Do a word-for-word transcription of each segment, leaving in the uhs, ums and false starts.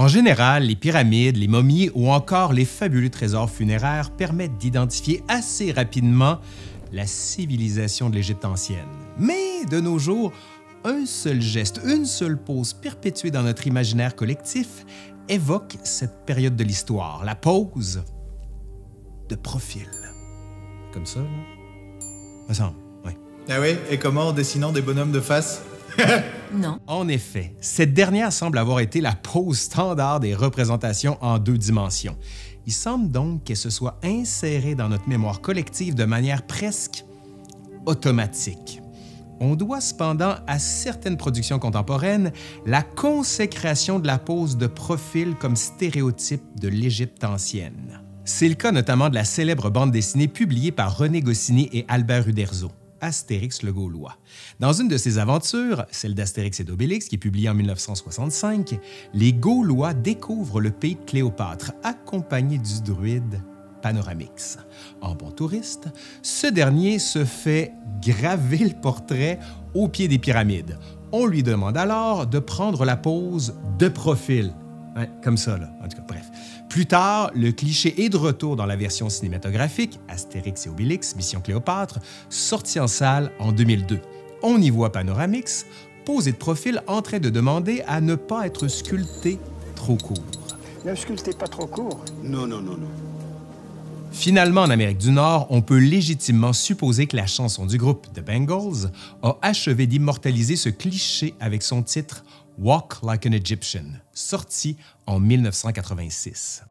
En général, les pyramides, les momies ou encore les fabuleux trésors funéraires permettent d'identifier assez rapidement la civilisation de l'Égypte ancienne. Mais de nos jours, un seul geste, une seule pose perpétuée dans notre imaginaire collectif évoque cette période de l'histoire, la pose de profil. Comme ça, là? Me semble, oui. Ah oui? Et comment, en dessinant des bonhommes de face? Non. En effet, cette dernière semble avoir été la pose standard des représentations en deux dimensions. Il semble donc qu'elle se soit insérée dans notre mémoire collective de manière presque automatique. On doit cependant à certaines productions contemporaines la consécration de la pose de profil comme stéréotype de l'Égypte ancienne. C'est le cas notamment de la célèbre bande dessinée publiée par René Goscinny et Albert Uderzo, Astérix le Gaulois. Dans une de ses aventures, celle d'Astérix et d'Obélix, qui est publiée en mille neuf cent soixante-cinq, les Gaulois découvrent le pays de Cléopâtre, accompagnés du druide Panoramix. En bon touriste, ce dernier se fait graver le portrait au pied des pyramides. On lui demande alors de prendre la pose de profil. Ouais, comme ça, là. En tout cas, bref. Plus tard, le cliché est de retour dans la version cinématographique, Astérix et Obélix, Mission Cléopâtre, sortie en salle en deux mille deux. On y voit Panoramix, posé de profil, en train de demander à ne pas être sculpté trop court. Ne sculptez pas trop court. Non, non, non, non. Finalement, en Amérique du Nord, on peut légitimement supposer que la chanson du groupe The Bangles a achevé d'immortaliser ce cliché avec son titre « Walk Like an Egyptian », sorti en mille neuf cent quatre-vingt-six.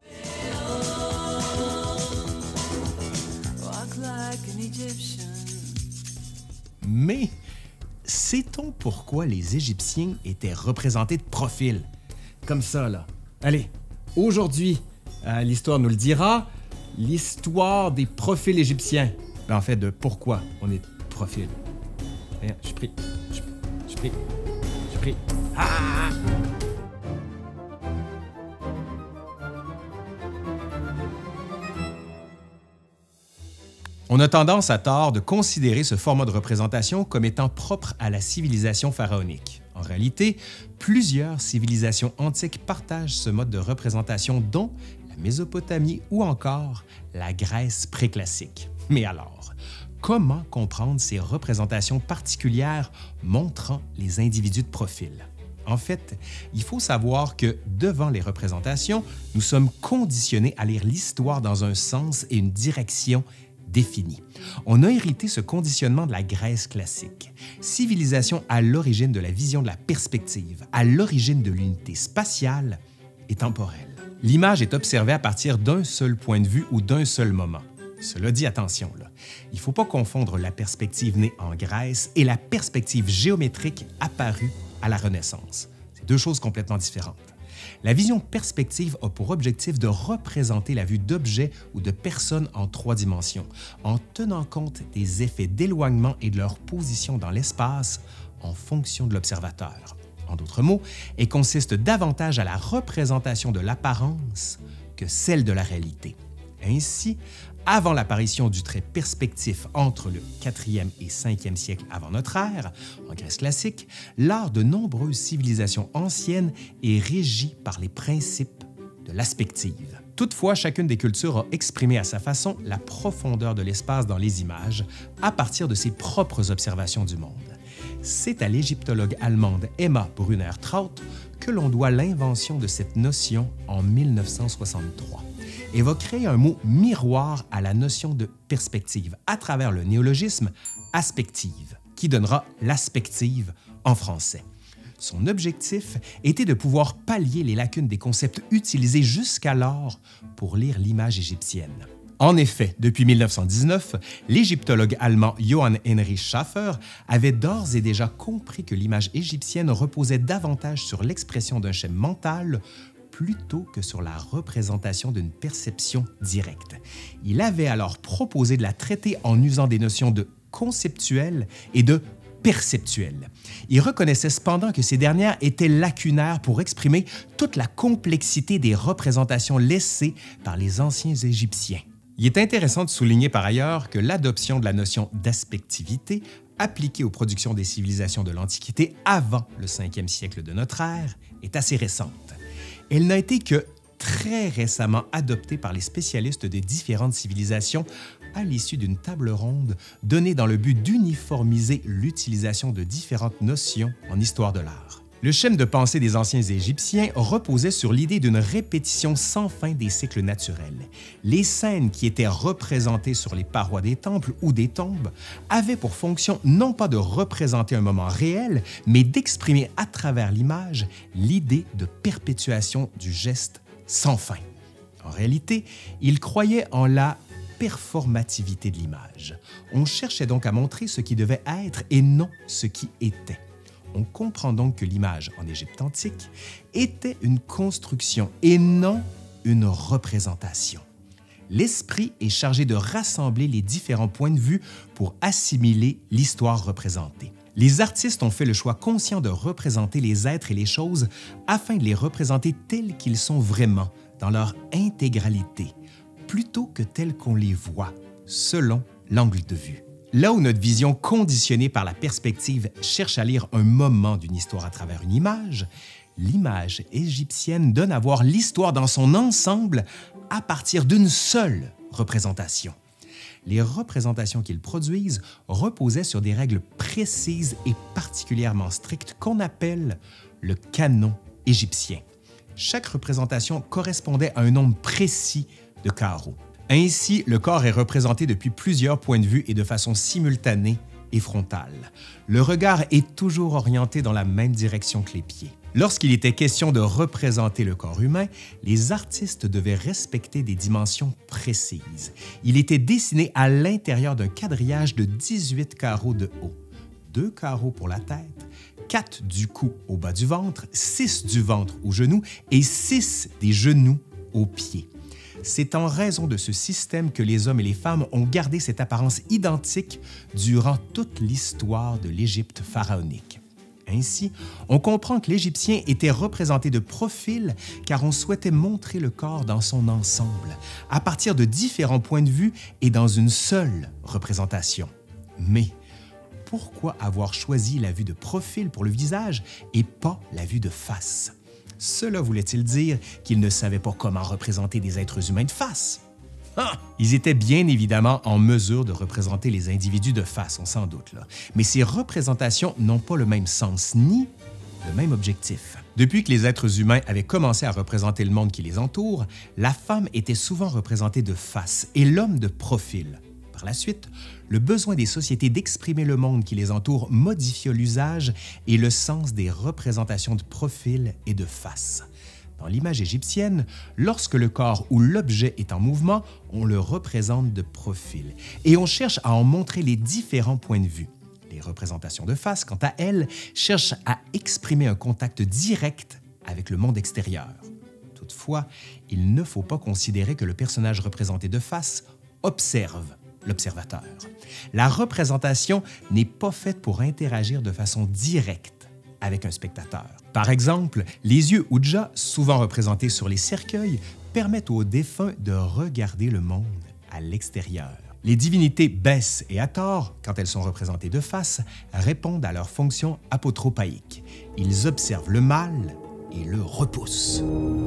Mais sait-on pourquoi les Égyptiens étaient représentés de profil? Comme ça, là. Allez, aujourd'hui, euh, l'histoire nous le dira, l'histoire des profils égyptiens. Ben, en fait, de pourquoi on est de profil. Regarde, je suis pris. Je suis pris. Je suis pris. Ah! On a tendance à tort de considérer ce format de représentation comme étant propre à la civilisation pharaonique. En réalité, plusieurs civilisations antiques partagent ce mode de représentation, dont la Mésopotamie ou encore la Grèce préclassique. Mais alors, comment comprendre ces représentations particulières montrant les individus de profil? En fait, il faut savoir que, devant les représentations, nous sommes conditionnés à lire l'histoire dans un sens et une direction définie. On a hérité ce conditionnement de la Grèce classique, civilisation à l'origine de la vision de la perspective, à l'origine de l'unité spatiale et temporelle. L'image est observée à partir d'un seul point de vue ou d'un seul moment. Cela dit, attention, là, il ne faut pas confondre la perspective née en Grèce et la perspective géométrique apparue à la Renaissance. C'est deux choses complètement différentes. La vision perspective a pour objectif de représenter la vue d'objets ou de personnes en trois dimensions, en tenant compte des effets d'éloignement et de leur position dans l'espace en fonction de l'observateur. En d'autres mots, elle consiste davantage à la représentation de l'apparence que celle de la réalité. Ainsi, avant l'apparition du trait perspectif entre le quatrième et cinquième siècle avant notre ère, en Grèce classique, l'art de nombreuses civilisations anciennes est régi par les principes de l'aspective. Toutefois, chacune des cultures a exprimé à sa façon la profondeur de l'espace dans les images à partir de ses propres observations du monde. C'est à l'égyptologue allemande Emma Brunner-Traut que l'on doit l'invention de cette notion en mille neuf cent soixante-trois. Elle va créer un mot miroir à la notion de perspective à travers le néologisme « aspective », qui donnera l'aspective en français. Son objectif était de pouvoir pallier les lacunes des concepts utilisés jusqu'alors pour lire l'image égyptienne. En effet, depuis mille neuf cent dix-neuf, l'égyptologue allemand Johann Heinrich Schäfer avait d'ores et déjà compris que l'image égyptienne reposait davantage sur l'expression d'un schéma mental plutôt que sur la représentation d'une perception directe. Il avait alors proposé de la traiter en usant des notions de conceptuel et de perceptuel. Il reconnaissait cependant que ces dernières étaient lacunaires pour exprimer toute la complexité des représentations laissées par les anciens Égyptiens. Il est intéressant de souligner par ailleurs que l'adoption de la notion d'aspectivité appliquée aux productions des civilisations de l'Antiquité avant le cinquième siècle de notre ère est assez récente. elle n'a été que très récemment adoptée par les spécialistes de différentes civilisations à l'issue d'une table ronde donnée dans le but d'uniformiser l'utilisation de différentes notions en histoire de l'art. Le schème de pensée des anciens Égyptiens reposait sur l'idée d'une répétition sans fin des cycles naturels. Les scènes qui étaient représentées sur les parois des temples ou des tombes avaient pour fonction non pas de représenter un moment réel, mais d'exprimer à travers l'image l'idée de perpétuation du geste sans fin. En réalité, ils croyaient en la performativité de l'image. On cherchait donc à montrer ce qui devait être et non ce qui était. On comprend donc que l'image en Égypte antique était une construction et non une représentation. L'esprit est chargé de rassembler les différents points de vue pour assimiler l'histoire représentée. Les artistes ont fait le choix conscient de représenter les êtres et les choses afin de les représenter tels qu'ils sont vraiment, dans leur intégralité, plutôt que tels qu'on les voit, selon l'angle de vue. Là où notre vision conditionnée par la perspective cherche à lire un moment d'une histoire à travers une image, l'image égyptienne donne à voir l'histoire dans son ensemble à partir d'une seule représentation. Les représentations qu'ils produisent reposaient sur des règles précises et particulièrement strictes qu'on appelle le canon égyptien. Chaque représentation correspondait à un nombre précis de carreaux. Ainsi, le corps est représenté depuis plusieurs points de vue et de façon simultanée et frontale. Le regard est toujours orienté dans la même direction que les pieds. Lorsqu'il était question de représenter le corps humain, les artistes devaient respecter des dimensions précises. Il était dessiné à l'intérieur d'un quadrillage de dix-huit carreaux de haut, deux carreaux pour la tête, quatre du cou au bas du ventre, six du ventre aux genoux et six des genoux aux pieds. C'est en raison de ce système que les hommes et les femmes ont gardé cette apparence identique durant toute l'histoire de l'Égypte pharaonique. Ainsi, on comprend que l'Égyptien était représenté de profil car on souhaitait montrer le corps dans son ensemble, à partir de différents points de vue et dans une seule représentation. Mais pourquoi avoir choisi la vue de profil pour le visage et pas la vue de face? Cela voulait-il dire qu'ils ne savaient pas comment représenter des êtres humains de face? Ah! Ils étaient bien évidemment en mesure de représenter les individus de face, on s'en doute, là. Mais ces représentations n'ont pas le même sens ni le même objectif. Depuis que les êtres humains avaient commencé à représenter le monde qui les entoure, la femme était souvent représentée de face et l'homme de profil. Par la suite, le besoin des sociétés d'exprimer le monde qui les entoure modifia l'usage et le sens des représentations de profil et de face. Dans l'image égyptienne, lorsque le corps ou l'objet est en mouvement, on le représente de profil et on cherche à en montrer les différents points de vue. Les représentations de face, quant à elles, cherchent à exprimer un contact direct avec le monde extérieur. Toutefois, il ne faut pas considérer que le personnage représenté de face observe l'observateur. La représentation n'est pas faite pour interagir de façon directe avec un spectateur. Par exemple, les yeux Ouija, souvent représentés sur les cercueils, permettent aux défunts de regarder le monde à l'extérieur. Les divinités Bès et Hathor, quand elles sont représentées de face, répondent à leur fonction apotropaïque. Ils observent le mal et le repoussent.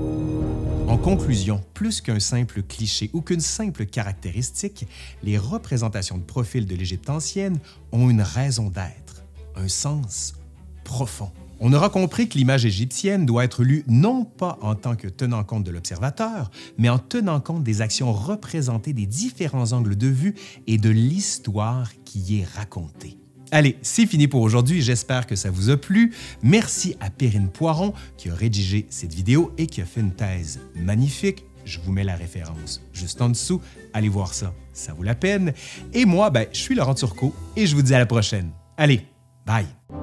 En conclusion, plus qu'un simple cliché ou qu'une simple caractéristique, les représentations de profil de l'Égypte ancienne ont une raison d'être, un sens profond. On aura compris que l'image égyptienne doit être lue non pas en tant que tenant compte de l'observateur, mais en tenant compte des actions représentées des différents angles de vue et de l'histoire qui y est racontée. Allez, c'est fini pour aujourd'hui, j'espère que ça vous a plu. Merci à Perrine Poiron qui a rédigé cette vidéo et qui a fait une thèse magnifique. Je vous mets la référence juste en dessous. Allez voir ça, ça vaut la peine. Et moi, ben, je suis Laurent Turcot et je vous dis à la prochaine. Allez, bye!